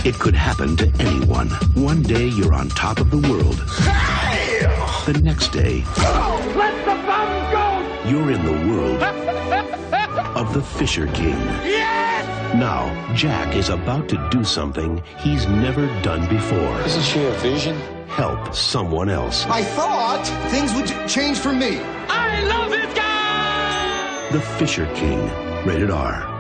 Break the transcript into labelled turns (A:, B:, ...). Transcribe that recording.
A: It could happen to anyone. One day you're on top of the world.
B: Hey!
A: The next day,
B: Let the bomb go!
A: you're in the world of the Fisher King.
B: Yes!
A: Now, Jack is about to do something he's never done before.
C: Isn't she a vision?
A: Help someone else.
D: I thought things would change for me.
B: I love this guy!
A: The Fisher King. Rated R.